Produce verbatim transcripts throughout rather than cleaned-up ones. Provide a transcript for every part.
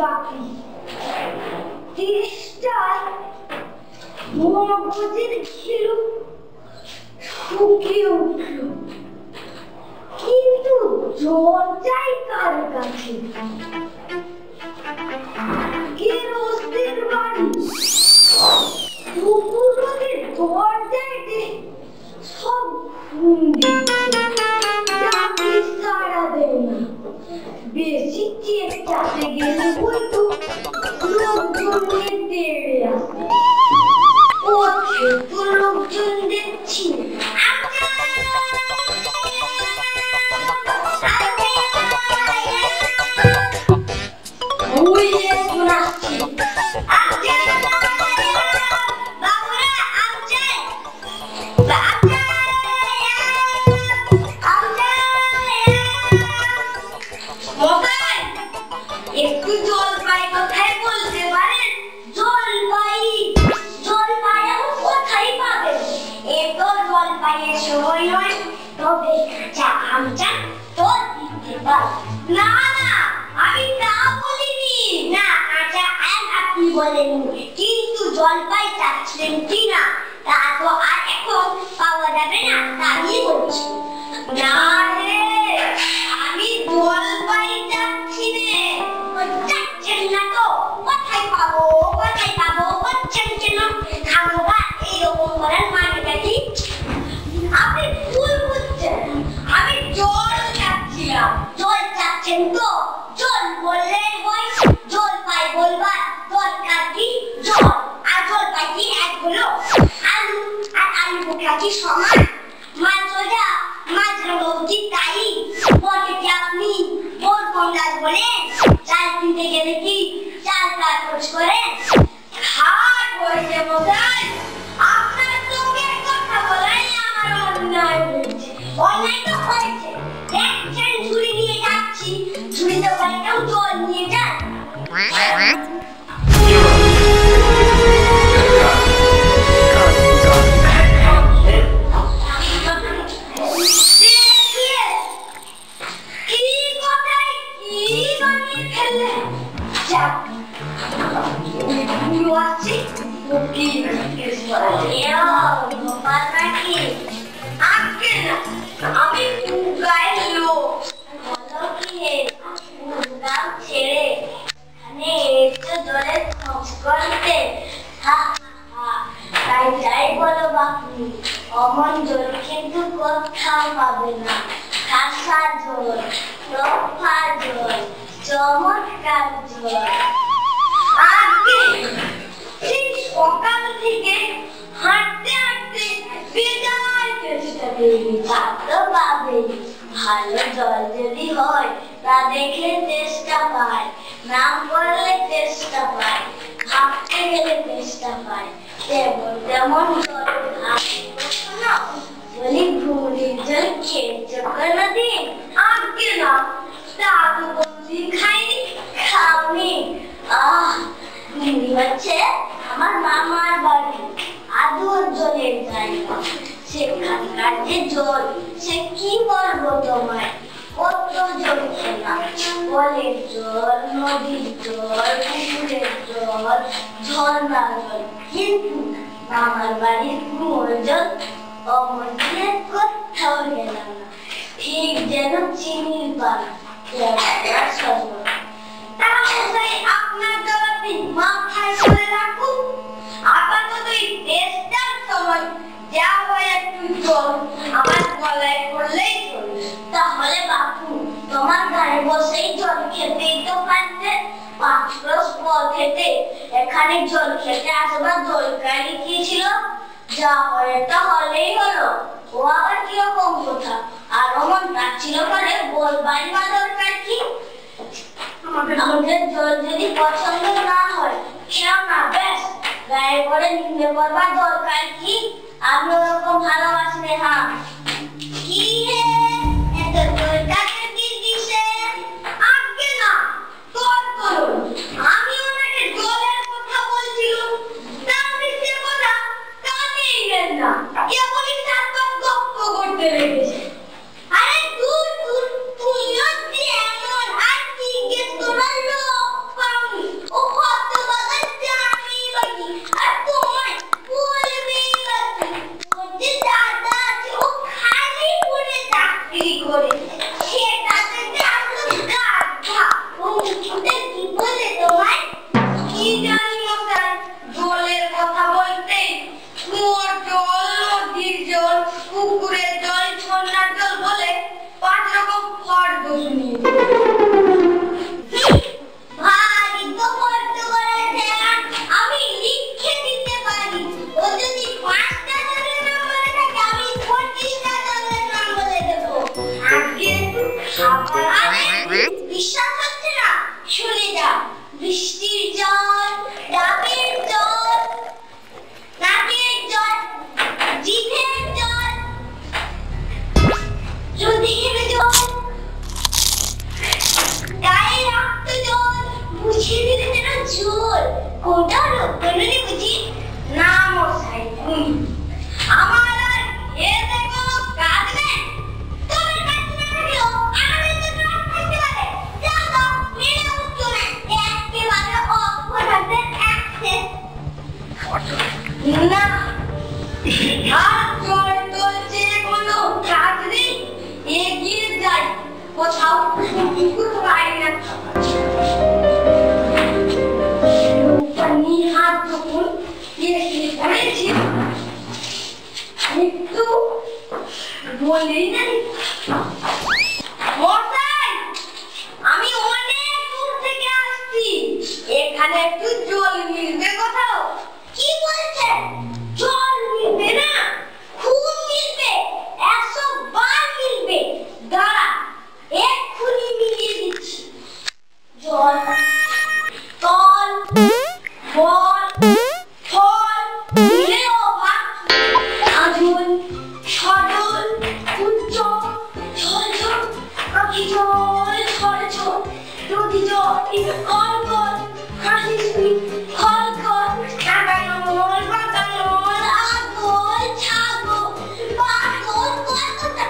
বাকি চেষ্টায় মগজের ঘিলু শুকিয়ে উঠল, কিন্তু জল চাই কার কাছে? গেরস্তের বাড়ি পুকুরের দরজায় সব ঘুম দিচ্ছে, ডাকি সাড়া দেয় না। বেশি চেষ্টাতে গেলে বলতো লোকজন তেড়ে আসে। ওঠে তো লোকজন দেখছি, একটু জলপাই কোথায় বলতে পারেন? জলপাই জলপাই কোথায় পাবেন? এ তো জলপাইয়ের সময় নয়, তবে কাঁচা আম চান তো দিতে পার। না না, আমি তা বলিনি। না, কাঁচা আম আপনি বলেননি, কিন্তু জলপাই চাচ্ছিলেন কি না তা তো আর এখন পাওয়া যাবে না, তা আমি বলছি। না রে, আমি জলপাই চাচ্ছি রে। চাচ্ছেন না তো কোথায় পাবো কোথায় পাবো বলছেন কেন? খাবো বা এইরকম করার মানেটা কি? আপনি ভুল বুঝছেন, আমি জল চাচ্ছিলাম। জল চাচ্ছেন তো জল বললেই হয়, জলপাই বলবার দরকার কি? জল আর জলপাই কি এক হলো? আলু আর আলু বোখরা কি সমান? মাছ সোজা মাছ রঙি তাই বলে কি আপনি ওর কন্ডাজ বলেন? চাল কিনতে গেলে কি চাল কাট খরচ করেন? হাট হয়েছে মশাই, আপনার সঙ্গে কথা বলাই আমার অন্যায় হয়েছে। অন্যায় তো হয়েছে, দেখছেন ঝুড়ি নিয়ে যাচ্ছি, ঝুড়িতে করে কেউ জল নিয়ে যান। আমি গাইলো ছেড়ে জলে করতে তাই যাই বলো বাপু, অমন জল কিন্তু কোথাও পাবে না। খাসা জল, রফা জল, চমৎকার জল। আজকে সেই সকাল থেকে হাঁটতে হাঁটতে বেজায় চেষ্টা করি, তো পাবে। ভালো জল যদি হয় তা দেখলে চেষ্টা পায়, নাম করলে চেষ্টা পায়, ভাবতে গেলে চেষ্টা পায়। তেমন তেমন জল বলি ঘুমরির জল খেয়েছো কোনোদিন? আজকে না, তা তো বলছি খাইনি, খাওনি। আহ মনে হচ্ছে আমার মামার বাড়ি আদর জলের জায়গা, সেখানকার যে জল সে কি বলবো তোমায়। কত জল খেলাম, কলের জল, নদীর জল, পুকুরের জল, ঝর্ণার জল, কিন্তু মামার বাড়ির কুয়োর জল অমর দিয়ে কোথাও গেলাম না। ঠিক যেন চিনির পানা, আপনার জবাবটি মাথায় করে রাখুন। আপাতত এই টেস্টার সময় যা হয় একটু জল আমার গলায় পড়লেই চলবে। তাহলে বাপু তোমার ঘরে বসেই জল খেতেই তো পারতে। পাঁচ ক্রোশ পথ হেঁটে এখানে জল খেতে আসবার দরকারই কি ছিল? যা হয় তা হলেই হলো। ও আবার কিরকম কথা? আর অমন ডাকছিল করে বলবারই বা দরকার কি? আমাদের জল যদি পছন্দ না হয় খেও না, ব্যাস। গায়ে করে নিন্দে করবার দরকার কি? আমি ওরকম ভালোবাসলে। হ্যাঁ কি রে এত দরকারে দিদিছে? আজকে না তোর করুন, আমি ওনাকে জলের কথা বলছিলাম, তার মিথ্যে কথা কানেই নেন না, কেবলই সাতবার গপ্প করতে লেগেছে। আরে দূর দূর, তুইও যে এমন আর কি গেছ তোমার লোক পাওনি। কি আর তোমায় বলবে যে দাদা আছে ও খালি করে চাকরি করে সেটা থেকে আমরা গাধা ও মুখে কি বলে তোমায় কি জানি মশাই জলের কথা বলতে কুয়োর জল নদীর জল পুকুরের জল ঝর্ণার জল বলে পাঁচ রকম ফর দোষ নিয়ে ভারী তো ফর্দ করেছে আমি লিখে দিতে পারি ও যদি পাঁচটা জলের নাম বলে থাকে আমি পঁচিশটা জলের নাম বলে দেবো আগে একটু খাবার বিশ্বাস হচ্ছে না শুনে যা বৃষ্টির জল ডাবের জল নাকের জল জিভের জল চোখের জল গায়ে রক্ত জল বুঝিয়ে দিলে যেন জল কোনটা রক্তনে বুঝি না মশাই তুমি আমার আর এর দেখো কাজ নেই তোমার কাজ না থাকলেও আমাদের তো কাজ থাকতে পারে যাও যাও মেরে উঠছো না একেবারে অপরাধের অ্যাক্সেস না আর জল চলছে কোনো কাজ নেই এগিয়ে যাই কোথাও কুকুর পাই না পানি হাত যখন এসে পড়েছি একটু বলেই নাই মশাই আমি অনেক দূর থেকে আসছি এখানে একটু জল মিলবে কোথাও কি বলছেন জল মিলবে না খুব মিলবে একশো বার মিলবে দাঁড়া এক্ষুনি মিলিয়ে দিচ্ছি জল তল বল ফল মিলে অভাব আজল সজল উচ্চ ঝল ঝল আখি জল ঝল ঝল নদী জল কল কল হাসি শুনি খল খল কাকানোল বাঁকানোল আগল ছাগল বাগল কলকাতা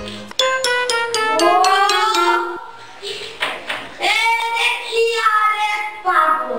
এ দেখি আর এক পাগল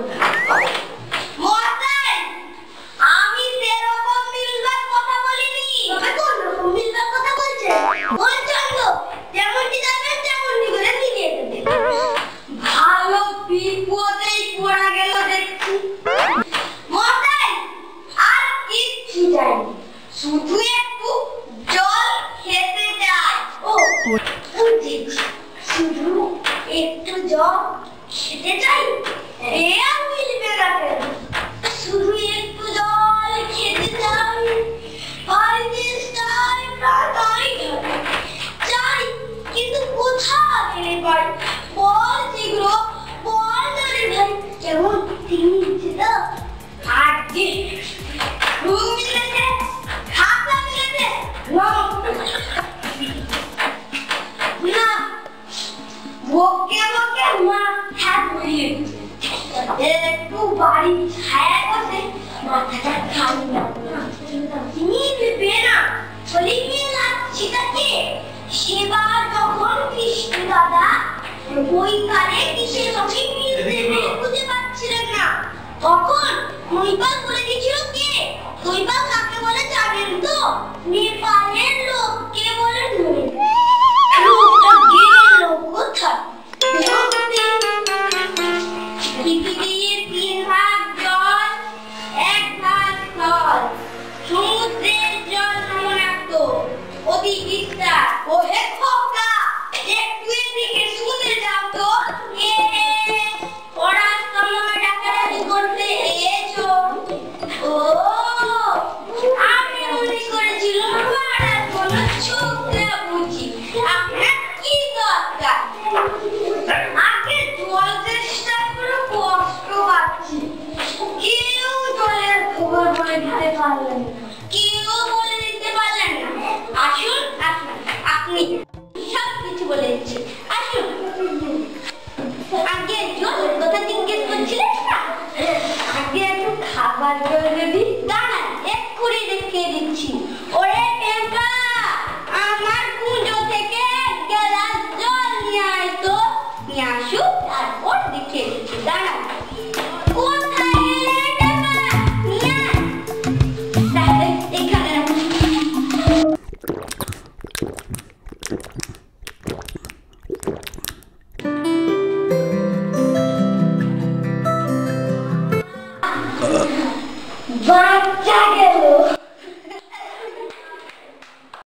মশাই আমি সেরকম মিলবার কথা বলিনি তবে কোন রকম মিলবার কথা বলছে বলছেন তো যেমনটি যাবেন তেমনটি করে মিলিয়ে দেবেন ভালো বিপদেই পড়া গেল দেখছি মশাই আর কিচ্ছু চাইনি শুধু একটু জল খেতে চাই ও বুঝেছি শুধু একটু জল খেতে চাই এ আর মিলবে না কেন শুধু একটু জল খেতে চাই বাড়িতে চাই প্রাণাই চাই কিন্তু কোথায় গেলে পাই বল শীঘ্র বল ধরে ভাই কেমন তিনি যেটা আজকে রুম মিলেছে খাতা মিলেছে না বকে বকে মাথা ঘুরিয়ে একটু বাড়ি ছায়া বসে মাথাটা খালি না মিলবে না চলে গিয়ে লাগছি তাকে সেবার যখন কৃষ্ণ দাদা ওই কালে কিসের সঙ্গে মিলবে বুঝতে পারছিলেন না তখন নৈপাল বলে দিয়েছিল কে নৈপাল কাকে বলে জানেন তো নেপালের লোককে বলে ধরে লোকটা গেল কোথায় পৃথিবীর তিন ভাগ জল এক ভাগ স্থল সমুদ্রের জল সমনাক্ত অতি বিস্তার ও হে খোকা একটু এদিকে শুনে যাও তো এ পড়ার সময় ডাকাডাকি করতে এসো ও আমি মনে করেছিলাম পাড়ার কোনো ছোকরা বুঝি আপনার কি দরকার আগে জল চেষ্টা করে কষ্ট পাচ্ছি কেউ জলের খবর বলে দিতে পারলেন না কেউ বলে দিতে পারলেন না আসুন আসুন আপনি সব কিছু বলে দিচ্ছি আসুন আগে জলের কথা জিজ্ঞেস করছিলেন না আগে একটু খাবার জল যদি দাঁড়ান এক্ষুনি দেখিয়ে দিচ্ছি ওরে পেঁপা আমার কুঁজো থেকে এক গ্লাস জল নিয়ে আয় তো নিয়ে আসুক